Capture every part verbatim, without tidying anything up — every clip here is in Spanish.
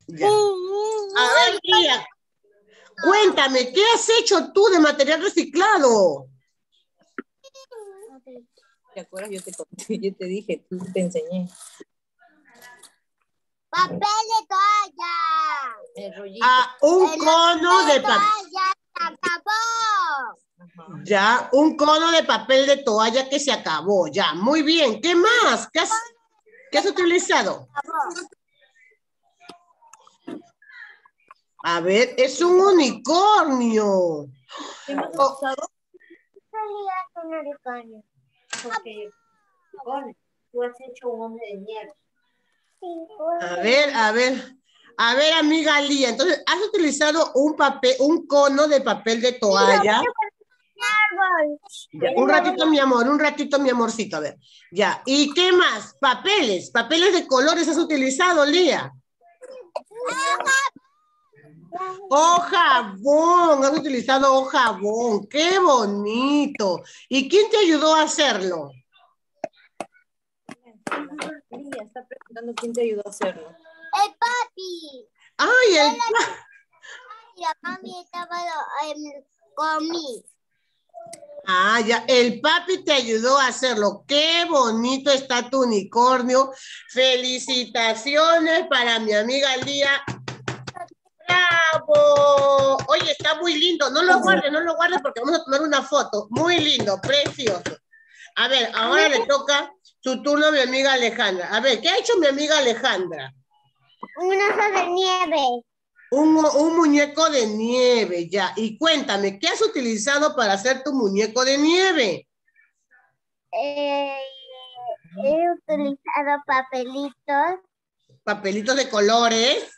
Ya. A ver, Lía, cuéntame, ¿qué has hecho tú de material reciclado? ¿Te acuerdas? Yo te conté, yo te dije, tú te enseñé. Papel de toalla. El rollito. Ah, un El cono de papel. toalla se acabó. Ajá. Ya, un cono de papel de toalla que se acabó. Ya, muy bien. ¿Qué más? ¿Qué has, qué has utilizado? A ver, es un unicornio. ¿Qué más has Oh, usado? Salía un unicornio. Porque, bueno, tú has hecho un hombre de nieve. a ver, a ver. A ver, amiga Lía, entonces, ¿has utilizado un papel, un cono de papel de toalla? Ya, un ratito, mi amor, un ratito, mi amorcito, a ver. Ya, ¿y qué más? Papeles, papeles de colores has utilizado, Lía. ¡Oh, jabón! Has utilizado oh, jabón. ¡Qué bonito! ¿Y quién te ayudó a hacerlo? Ella está preguntando quién te ayudó a hacerlo. El papi. ¡Ay, el... Y la mami estaba um, conmigo. Ah, ya, el papi te ayudó a hacerlo. ¡Qué bonito está tu unicornio! ¡Felicitaciones para mi amiga Lía! ¡Bravo! Oye, está muy lindo. No lo guardes, no lo guardes porque vamos a tomar una foto. Muy lindo, precioso. A ver, ahora le toca su turno a mi amiga Alejandra. A ver, ¿qué ha hecho mi amiga Alejandra? Un oso de nieve. Un, un muñeco de nieve, ya. Y cuéntame, ¿qué has utilizado para hacer tu muñeco de nieve? Eh, he utilizado papelitos. Papelitos de colores.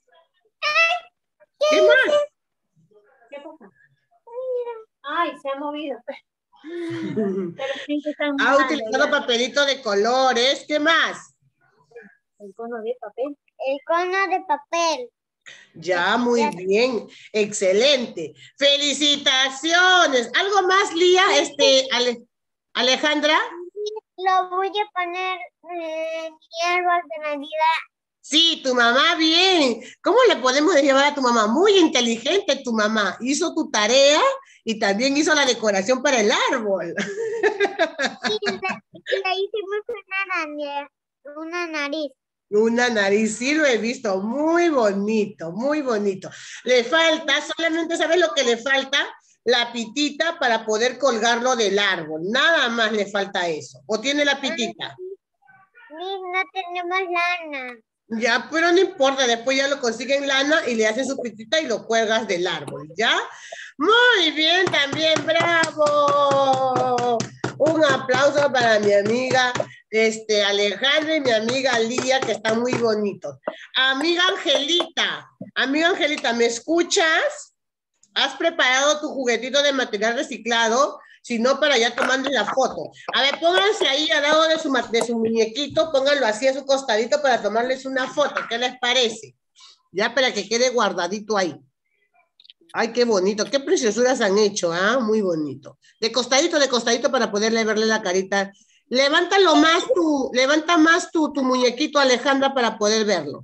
¿Qué más? ¿Qué pasa? Ay, se ha movido. Pero sí que están Ha mirando, utilizado ya. papelitos de colores. ¿Qué más? El cono de papel. El cono de papel. Ya, muy bien. Excelente. Felicitaciones. ¿Algo más, Lía? Este, Ale- Alejandra. Lo voy a poner en mi árbol de Navidad. Sí, tu mamá bien. ¿Cómo le podemos llevar a tu mamá? Muy inteligente tu mamá. Hizo tu tarea y también hizo la decoración para el árbol. Y le, y le hicimos una, nariz, una nariz. Una nariz, sí lo he visto. Muy bonito, muy bonito. Le falta, solamente ¿sabes lo que le falta? La pitita para poder colgarlo del árbol. Nada más le falta eso. ¿O tiene la pitita? Ni no tenemos lana. Ya, pero no importa, después ya lo consiguen lana y le hacen su pitita y lo cuelgas del árbol, ¿ya? Muy bien, también, bravo. Un aplauso para mi amiga este, Alejandra y mi amiga Lía, que están muy bonitos. Amiga Angelita, amiga Angelita, ¿me escuchas? ¿Has preparado tu juguetito de material reciclado? Si no, para ya tomarle la foto. A ver, pónganse ahí al lado de su, de su muñequito, pónganlo así a su costadito para tomarles una foto. ¿Qué les parece? Ya para que quede guardadito ahí. Ay, qué bonito. Qué preciosuras han hecho, ¿ah? Muy bonito. De costadito, de costadito para poderle verle la carita. Levántalo más tu, levanta más tu, tu muñequito, Alejandra, para poder verlo.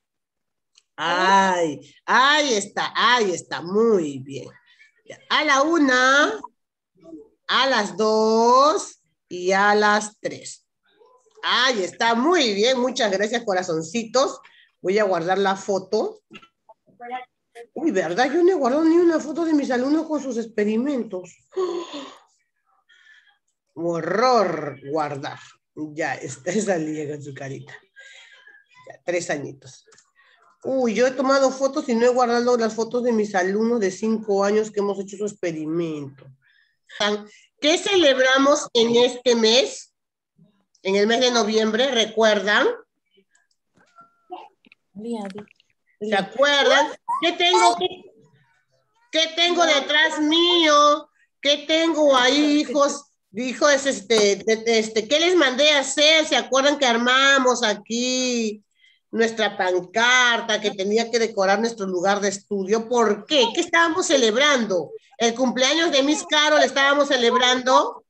Ay, ahí está, ahí está, muy bien. A la una, a las dos y a las tres. Ahí está, muy bien, muchas gracias, corazoncitos. Voy a guardar la foto. Uy, ¿verdad? Yo no he guardado ni una foto de mis alumnos con sus experimentos. Horror guardar. Ya, está esa línea con su carita. Ya, tres añitos. Uy, yo he tomado fotos y no he guardado las fotos de mis alumnos de cinco años que hemos hecho su experimento. ¿Qué celebramos en este mes? En el mes de noviembre, ¿recuerdan? ¿Se acuerdan? ¿Qué tengo, qué, qué tengo detrás mío? ¿Qué tengo ahí, hijos? Dijo, es este, este, ¿qué les mandé a hacer? ¿Se acuerdan que armamos aquí nuestra pancarta, que tenía que decorar nuestro lugar de estudio? ¿Por qué? ¿Qué estábamos celebrando? ¿El cumpleaños de Miss Carol estábamos celebrando?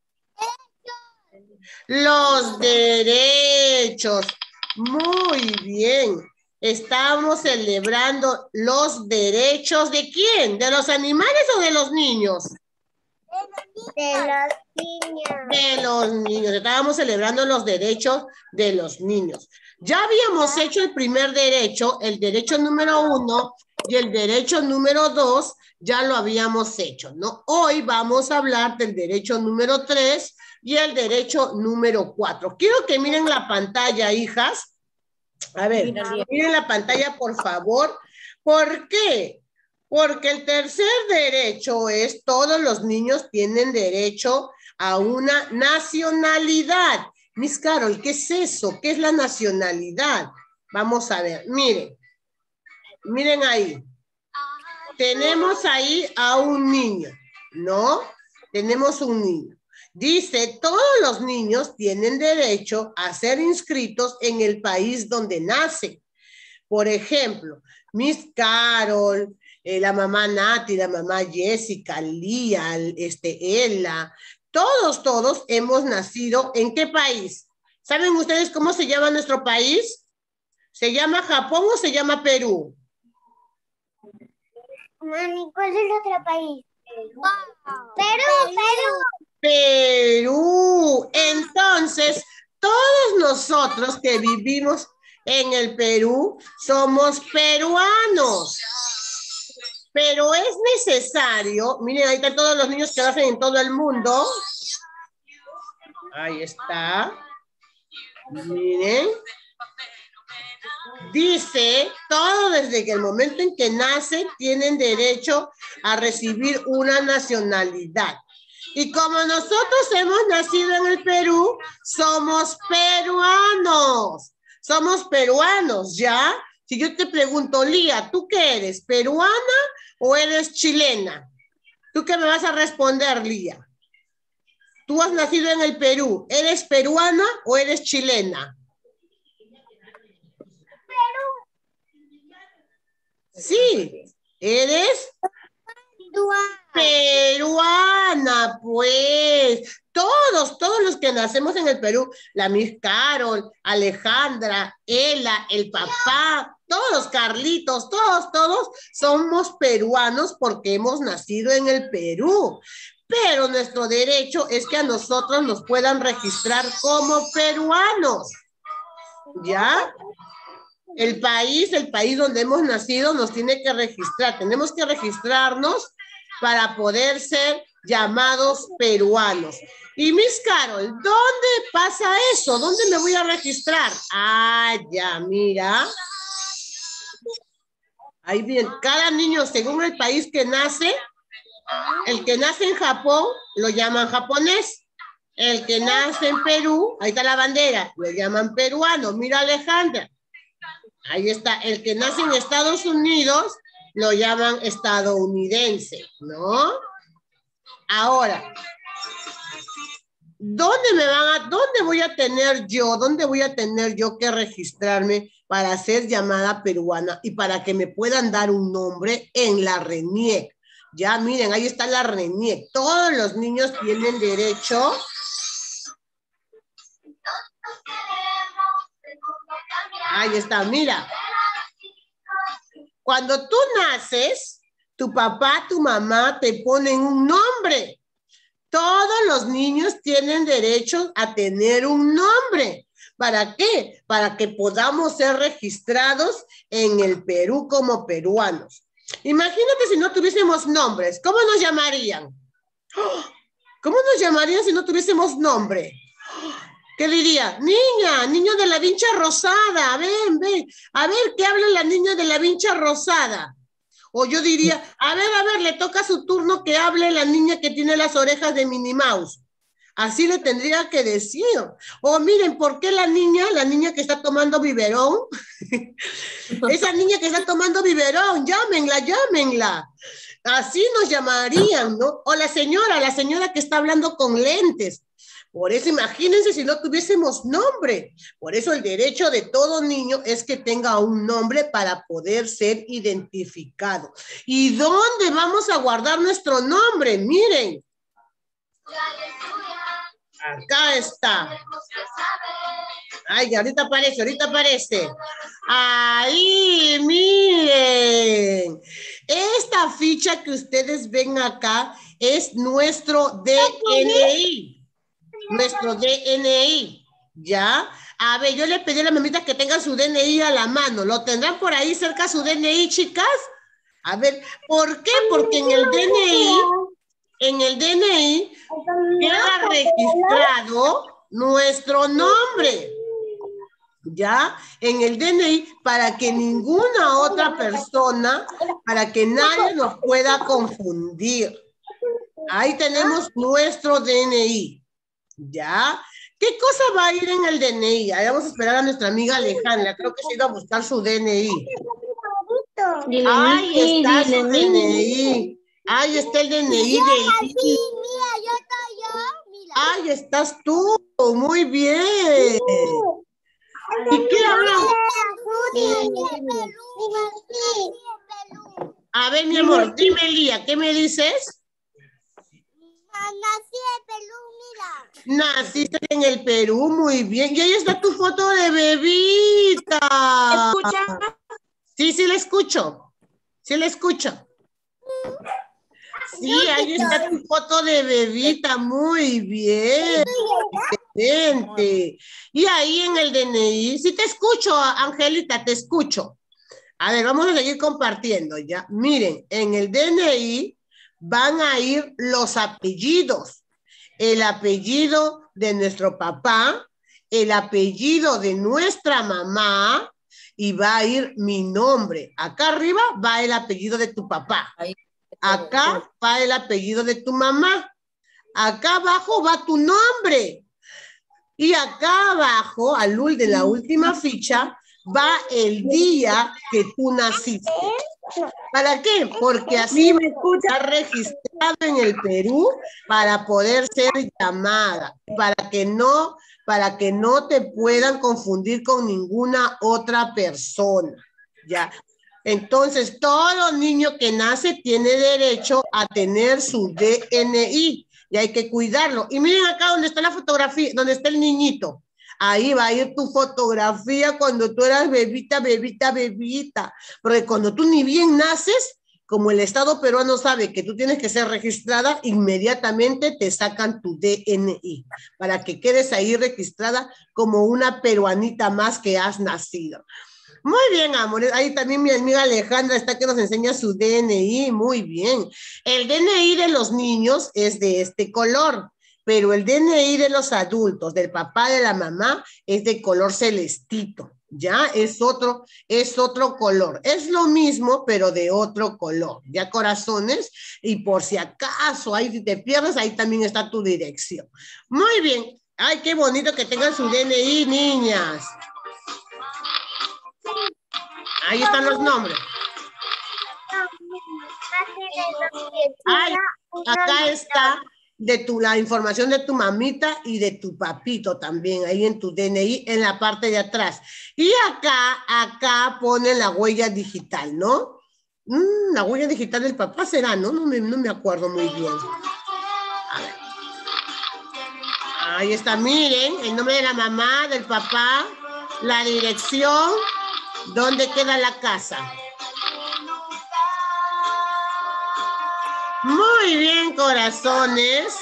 Los derechos. Muy bien. Estamos celebrando los derechos ¿de quién? ¿De los animales o de los niños? De los niños. De los niños. Estábamos celebrando los derechos de los niños. Ya habíamos hecho el primer derecho, el derecho número uno y el derecho número dos, ya lo habíamos hecho, ¿no? Hoy vamos a hablar del derecho número tres y el derecho número cuatro. Quiero que miren la pantalla, hijas. A ver, miren la pantalla, por favor. ¿Por qué? Porque el tercer derecho es todos los niños tienen derecho a una nacionalidad. Miss Carol, ¿qué es eso? ¿Qué es la nacionalidad? Vamos a ver, miren. Miren ahí. Tenemos ahí a un niño, ¿no? Tenemos un niño. Dice, todos los niños tienen derecho a ser inscritos en el país donde nacen. Por ejemplo, Miss Carol, eh, la mamá Nati, la mamá Jessica, Lía, este, Ella, todos, todos hemos nacido ¿en qué país? ¿Saben ustedes cómo se llama nuestro país? ¿Se llama Japón o se llama Perú? Mami, ¿cuál es el otro país? Perú, Perú. Perú. Entonces, todos nosotros que vivimos en el Perú somos peruanos. Pero es necesario, miren, ahí están todos los niños que nacen en todo el mundo. Ahí está. Miren. Dice, todo desde que el momento en que nace tienen derecho a recibir una nacionalidad. Y como nosotros hemos nacido en el Perú, somos peruanos. Somos peruanos, ¿ya? Si yo te pregunto, Lía, ¿tú qué eres? ¿Peruana o eres chilena? ¿Tú qué me vas a responder, Lía? Tú has nacido en el Perú. ¿Eres peruana o eres chilena? Sí, eres peruana, pues. Todos, todos los que nacemos en el Perú, la Miss Carol, Alejandra, Ela, el papá, todos, Carlitos, todos, todos somos peruanos porque hemos nacido en el Perú. Pero nuestro derecho es que a nosotros nos puedan registrar como peruanos. ¿Ya? El país, el país donde hemos nacido nos tiene que registrar. Tenemos que registrarnos para poder ser llamados peruanos. Y Miss Carol, ¿dónde pasa eso? ¿Dónde me voy a registrar? Ah, ya, mira. Ahí bien, cada niño según el país que nace, el que nace en Japón lo llaman japonés. El que nace en Perú, ahí está la bandera, lo llaman peruano. Mira, Alejandra. Ahí está, el que nace en Estados Unidos lo llaman estadounidense, ¿no? Ahora, ¿dónde me van a, dónde voy a tener yo, dónde voy a tener yo que registrarme para ser llamada peruana y para que me puedan dar un nombre en la RENIEC? Ya miren, ahí está la RENIEC. Todos los niños tienen derecho. Ahí está, mira. Cuando tú naces, tu papá, tu mamá te ponen un nombre. Todos los niños tienen derecho a tener un nombre. ¿Para qué? Para que podamos ser registrados en el Perú como peruanos. Imagínate si no tuviésemos nombres. ¿Cómo nos llamarían? ¿Cómo nos llamarían si no tuviésemos nombre? ¿Qué diría? Niña, niño de la vincha rosada, ven, ven. A ver, ¿qué habla la niña de la vincha rosada? O yo diría, a ver, a ver, le toca su turno que hable la niña que tiene las orejas de Minnie Mouse. Así le tendría que decir. O miren, ¿por qué la niña, la niña que está tomando biberón? Esa niña que está tomando biberón, llámenla, llámenla. Así nos llamarían, ¿no? O la señora, la señora que está hablando con lentes. Por eso imagínense si no tuviésemos nombre. Por eso el derecho de todo niño es que tenga un nombre para poder ser identificado. ¿Y dónde vamos a guardar nuestro nombre? Miren. Acá está. Ay, ahorita aparece, ahorita aparece. Ahí, miren. Esta ficha que ustedes ven acá es nuestro D N I. Nuestro D N I. ¿Ya? A ver, yo le pedí a la mamita que tenga su D N I a la mano. ¿Lo tendrán por ahí cerca su D N I, chicas? A ver, ¿por qué? Porque en el D N I, en el D N I queda registrado nuestro nombre. ¿Ya? En el D N I, para que ninguna otra persona, para que nadie nos pueda confundir. Ahí tenemos nuestro D N I. ¿Ya? ¿Qué cosa va a ir en el D N I? Ahí vamos a esperar a nuestra amiga Alejandra. Creo que se ha ido a buscar su D N I. Ahí está su D N I. Ahí está el D N I de Lili. Ahí estás tú. Muy bien. ¿Y qué hablamos? A ver, mi amor, dime, Lía, ¿qué me dices? Nací en Perú, mira. Naciste en el Perú, muy bien. Y ahí está tu foto de bebita. ¿Escucha? Sí, sí, la escucho. Sí, la escucho. Sí, ahí está tu foto de bebita, muy bien. Excelente. Y ahí en el D N I, sí te escucho, Angelita, te escucho. A ver, vamos a seguir compartiendo ya. Miren, en el D N I van a ir los apellidos. El apellido de nuestro papá, el apellido de nuestra mamá y va a ir mi nombre. Acá arriba va el apellido de tu papá. Acá va el apellido de tu mamá. Acá abajo va tu nombre. Y acá abajo, al ul de la última ficha, va el día que tú naciste. ¿Para qué? Porque así me está registrado en el Perú para poder ser llamada, para que no, para que no te puedan confundir con ninguna otra persona. ¿Ya? Entonces, todo niño que nace tiene derecho a tener su D N I y hay que cuidarlo. Y miren acá donde está la fotografía, donde está el niñito. Ahí va a ir tu fotografía cuando tú eras bebita, bebita, bebita. Porque cuando tú ni bien naces, como el Estado peruano sabe que tú tienes que ser registrada, inmediatamente te sacan tu D N I para que quedes ahí registrada como una peruanita más que has nacido. Muy bien, amores. Ahí también mi amiga Alejandra está que nos enseña su D N I. Muy bien. El D N I de los niños es de este color, pero el D N I de los adultos, del papá, de la mamá, es de color celestito. Ya es otro, es otro color. Es lo mismo, pero de otro color. Ya, corazones. Y por si acaso ahí si te pierdes, ahí también está tu dirección. Muy bien. Ay, qué bonito que tengan su D N I, niñas. Ahí están los nombres. Ay, acá está de tu, la información de tu mamita y de tu papito también, ahí en tu D N I, en la parte de atrás. Y acá, acá ponen la huella digital, ¿no? Mm, la huella digital del papá será, ¿no? No me, no me acuerdo muy bien. A ver. Ahí está, miren, el nombre de la mamá, del papá, la dirección, dónde queda la casa. Muy bien, corazones.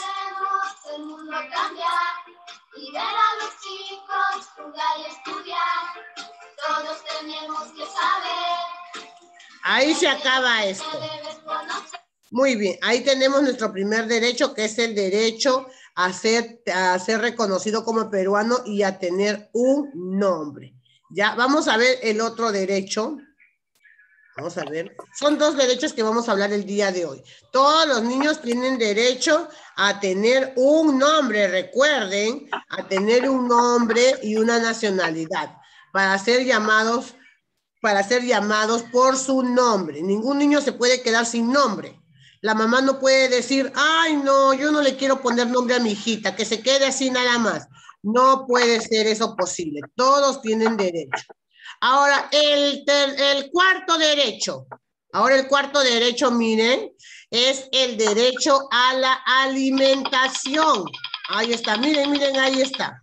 Ahí se acaba esto. Muy bien, ahí tenemos nuestro primer derecho, que es el derecho a ser, a ser reconocido como peruano y a tener un nombre. Ya, vamos a ver el otro derecho. Vamos a ver. Son dos derechos que vamos a hablar el día de hoy. Todos los niños tienen derecho a tener un nombre, recuerden, a tener un nombre y una nacionalidad para ser llamados, para ser llamados por su nombre. Ningún niño se puede quedar sin nombre. La mamá no puede decir, ay, no, yo no le quiero poner nombre a mi hijita, que se quede así nada más. No puede ser eso posible. Todos tienen derecho. Ahora, el, ter, el cuarto derecho. Ahora el cuarto derecho, miren, es el derecho a la alimentación. Ahí está, miren, miren, ahí está.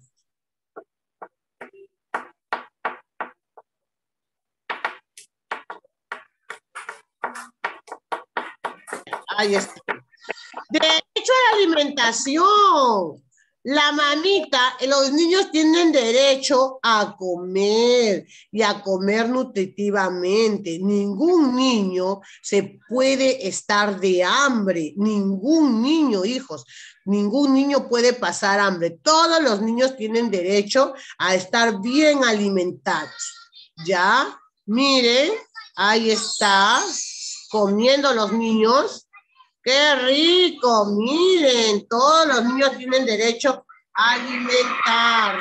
Ahí está. Derecho a la alimentación. La mamita, los niños tienen derecho a comer y a comer nutritivamente. Ningún niño se puede estar de hambre. Ningún niño, hijos. Ningún niño puede pasar hambre. Todos los niños tienen derecho a estar bien alimentados. ¿Ya? Miren, ahí está, comiendo los niños. ¡Qué rico! Miren, todos los niños tienen derecho a alimentarse.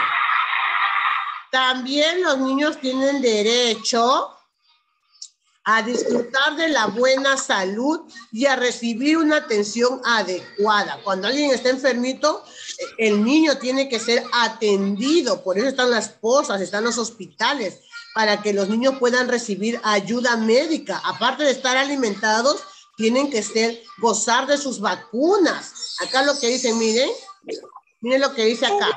También los niños tienen derecho a disfrutar de la buena salud y a recibir una atención adecuada. Cuando alguien está enfermito, el niño tiene que ser atendido. Por eso están las posas, están los hospitales, para que los niños puedan recibir ayuda médica. Aparte de estar alimentados, tienen que ser, gozar de sus vacunas. Acá lo que dice, miren, miren lo que dice acá.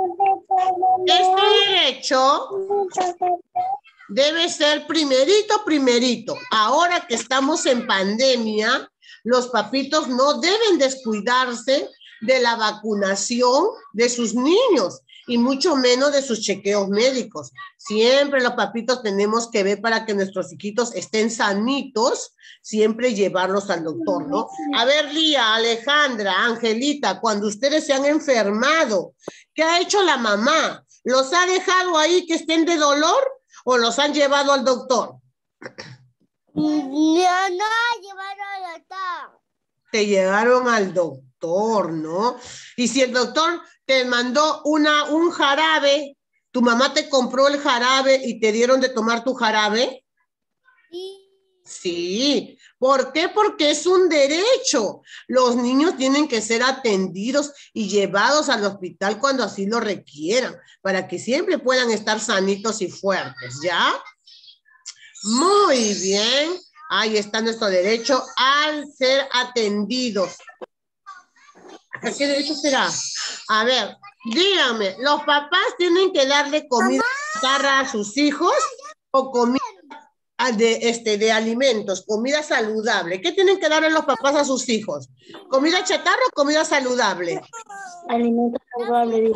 Este derecho debe ser primerito, primerito. Ahora que estamos en pandemia, los papitos no deben descuidarse de la vacunación de sus niños y mucho menos de sus chequeos médicos. Siempre los papitos tenemos que ver para que nuestros hijitos estén sanitos, siempre llevarlos al doctor, ¿no? A ver, Lía, Alejandra, Angelita, cuando ustedes se han enfermado, ¿qué ha hecho la mamá? ¿Los ha dejado ahí que estén de dolor o los han llevado al doctor? No, no, llevaron al doctor. Te llevaron al doctor, ¿no? Y si el doctor te mandó una, un jarabe, ¿tu mamá te compró el jarabe y te dieron de tomar tu jarabe? Sí. Sí. ¿Por qué? Porque es un derecho. Los niños tienen que ser atendidos y llevados al hospital cuando así lo requieran, para que siempre puedan estar sanitos y fuertes, ¿ya? Muy bien. Ahí está nuestro derecho al ser atendidos. ¿A qué derecho será? A ver, díganme, ¿los papás tienen que darle comida chatarra a sus hijos o comida de, este, de alimentos, comida saludable? ¿Qué tienen que darle los papás a sus hijos? ¿Comida chatarra o comida saludable? Alimentos saludables.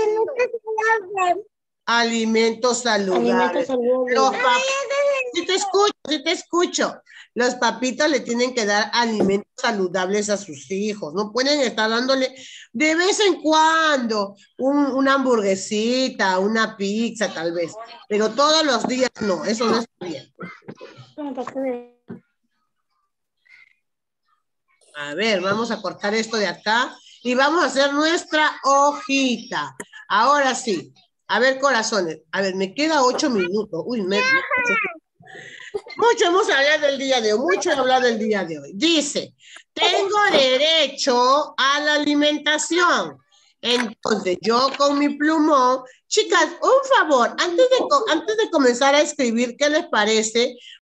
Alimentos saludables. Alimentos saludables. Los papás, sí te escucho, sí te escucho. Los papitos le tienen que dar alimentos saludables a sus hijos. No pueden estar dándole de vez en cuando un, una hamburguesita, una pizza tal vez. Pero todos los días no, eso no está bien. A ver, vamos a cortar esto de acá y vamos a hacer nuestra hojita. Ahora sí. A ver, corazones. A ver, me queda ocho minutos. Uy, me... Mucho hemos hablado del día de hoy. Mucho he hablado del día de hoy. Dice, tengo derecho a la alimentación. Entonces, yo con mi plumón... Chicas, un favor. Antes de, antes de comenzar a escribir, ¿qué les parece?